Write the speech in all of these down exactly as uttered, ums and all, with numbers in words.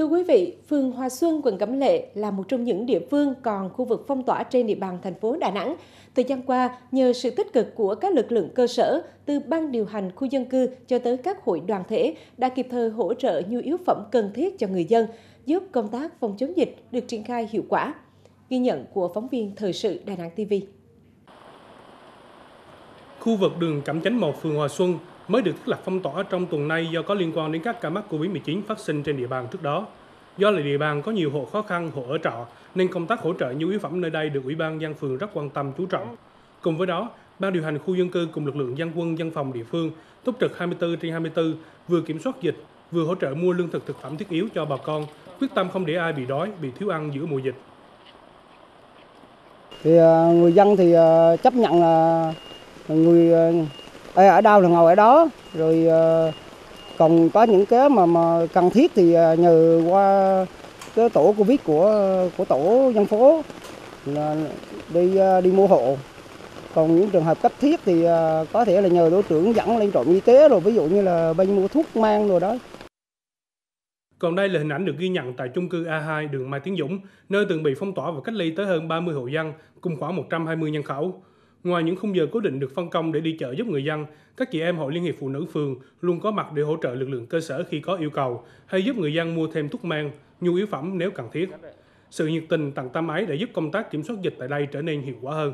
Thưa quý vị, phường Hòa Xuân, quận Cẩm Lệ là một trong những địa phương còn khu vực phong tỏa trên địa bàn thành phố Đà Nẵng. Thời gian qua, nhờ sự tích cực của các lực lượng cơ sở, từ ban điều hành khu dân cư cho tới các hội đoàn thể đã kịp thời hỗ trợ nhu yếu phẩm cần thiết cho người dân, giúp công tác phòng chống dịch được triển khai hiệu quả. Ghi nhận của phóng viên Thời sự Đà Nẵng ti vi. Khu vực đường Cẩm Chánh một, phường Hòa Xuân mới được thiết lập phong tỏa trong tuần nay do có liên quan đến các ca mắc Covid mười chín phát sinh trên địa bàn trước đó. Do là địa bàn có nhiều hộ khó khăn, hộ ở trọ, nên công tác hỗ trợ nhu yếu phẩm nơi đây được Ủy ban nhân dân phường rất quan tâm chú trọng. Cùng với đó, ban điều hành khu dân cư cùng lực lượng dân quân dân phòng địa phương túc trực hai mươi tư trên hai mươi tư, vừa kiểm soát dịch, vừa hỗ trợ mua lương thực thực phẩm thiết yếu cho bà con, quyết tâm không để ai bị đói, bị thiếu ăn giữa mùa dịch. Thì người dân thì chấp nhận là người ở đâu là ngồi ở đó, rồi còn có những cái mà, mà cần thiết thì nhờ qua cái tổ Covid của của tổ dân phố là đi đi mua hộ. Còn những trường hợp cấp thiết thì có thể là nhờ tổ trưởng dẫn lên trạm y tế, rồi ví dụ như là bên mua thuốc mang rồi đó. Còn đây là hình ảnh được ghi nhận tại chung cư A hai đường Mai Tiến Dũng, nơi từng bị phong tỏa và cách ly tới hơn ba mươi hộ dân, cùng khoảng một trăm hai mươi nhân khẩu. Ngoài những khung giờ cố định được phân công để đi chợ giúp người dân, các chị em Hội Liên hiệp Phụ nữ phường luôn có mặt để hỗ trợ lực lượng cơ sở khi có yêu cầu, hay giúp người dân mua thêm thuốc men, nhu yếu phẩm nếu cần thiết. Sự nhiệt tình tận tâm ấy đã giúp công tác kiểm soát dịch tại đây trở nên hiệu quả hơn.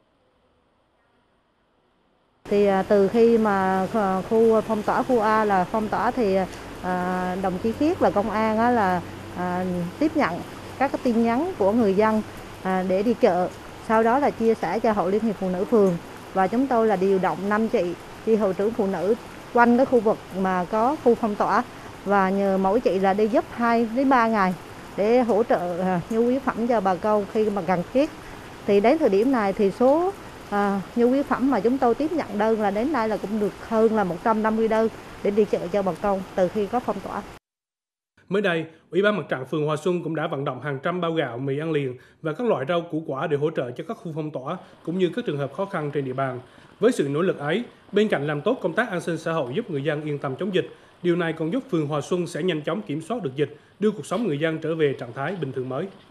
Thì từ khi mà khu phong tỏa khu A là phong tỏa thì à, đồng chí Khiết là công an á, là à, tiếp nhận các cái tin nhắn của người dân à, để đi chợ. Sau đó là chia sẻ cho Hội Liên hiệp Phụ nữ phường, và chúng tôi là điều động năm chị chi hội trưởng phụ nữ quanh cái khu vực mà có khu phong tỏa, và nhờ mỗi chị là đi giúp hai đến ba ngày để hỗ trợ nhu yếu phẩm cho bà con khi mà cần thiết. Thì đến thời điểm này thì số à, nhu yếu phẩm mà chúng tôi tiếp nhận đơn là đến nay là cũng được hơn là một trăm năm mươi đơn để đi chợ cho bà con từ khi có phong tỏa. Mới đây, Ủy ban Mặt trận phường Hòa Xuân cũng đã vận động hàng trăm bao gạo, mì ăn liền và các loại rau củ quả để hỗ trợ cho các khu phong tỏa cũng như các trường hợp khó khăn trên địa bàn. Với sự nỗ lực ấy, bên cạnh làm tốt công tác an sinh xã hội giúp người dân yên tâm chống dịch, điều này còn giúp phường Hòa Xuân sẽ nhanh chóng kiểm soát được dịch, đưa cuộc sống người dân trở về trạng thái bình thường mới.